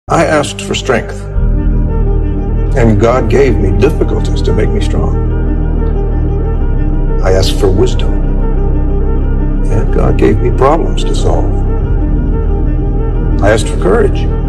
I asked for strength, and God gave me difficulties to make me strong. I asked for wisdom, and God gave me problems to solve. I asked for courage,